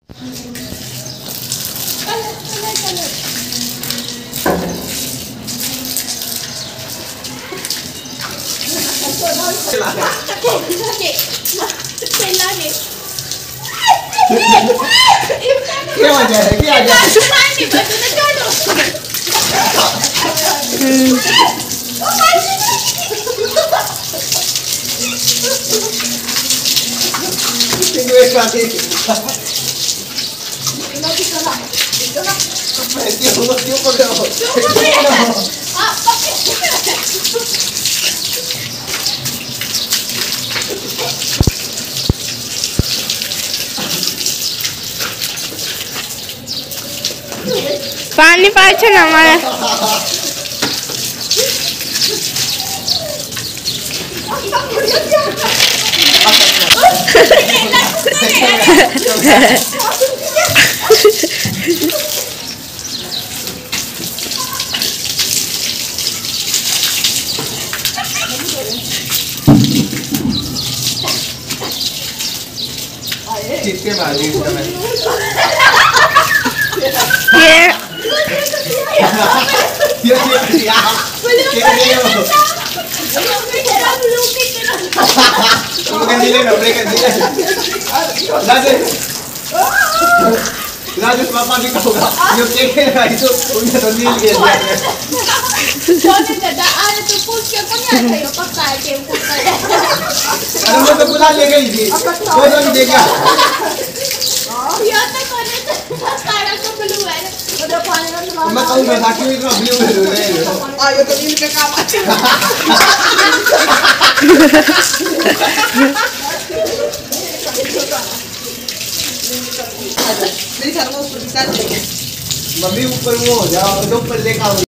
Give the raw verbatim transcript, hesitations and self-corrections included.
क्या वजह है? क्या वजह पानी पाछे ना हमारा किसके मारी ये ये क्या तुम कर दिले ना ब्रेक कर दिले राजेश राजेश पापा भी कहोगा ये क्या खेल रहा है तो उन्हें तो नील खेल रहा है सोने दादा अरे तू पूछ के कब आया यो पक्का है के पक्का है अरे वो तो बुला ले गई थी वो तो नहीं देखा या तो कोने से सारा को ब्लू है वो पानी में मैं कहूंगा ताकि इतना ब्लू है आ ये तो नील का काम अच्छा मेरी थर्मोस पर साथ मम्मी ऊपर वो हो जाओ जो ऊपर लेकर